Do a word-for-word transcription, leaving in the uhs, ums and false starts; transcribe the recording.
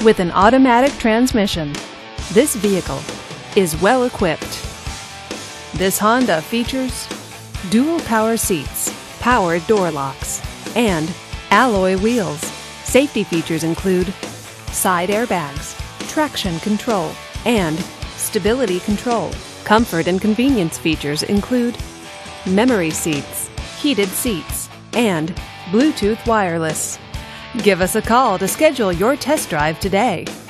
with an automatic transmission. This vehicle is well equipped. This Honda features dual power seats, power door locks, and alloy wheels. Safety features include side airbags, traction control, and stability control. Comfort and convenience features include memory seats, heated seats, and Bluetooth wireless. Give us a call to schedule your test drive today.